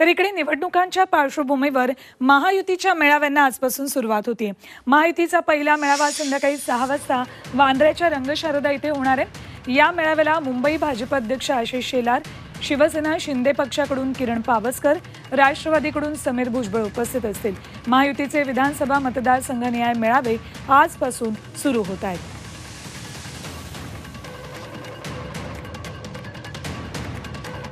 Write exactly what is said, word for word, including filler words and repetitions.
तर इकडे निवडणुकांच्या पार्श्वभूमीवर महायुतीच्या मेळाव्यांना आजपासून सुरुवात होती। महायुतीचा पहिला मेळावा संध्याकाळी सहा वाजता वांद्र्याच्या रंगशारदा इथे होणार आहे। या मेळाव्याला मुंबई भाजप अध्यक्ष आशिष शेलार, शिवसेना शिंदे पक्षाकडून किरण पावसकर, राष्ट्रवादीकडून समीर भुजबळ उपस्थित असतील। महायुतीचे विधानसभा मतदारसंघ निहाय मेळावे आजपासून सुरू होत आहेत।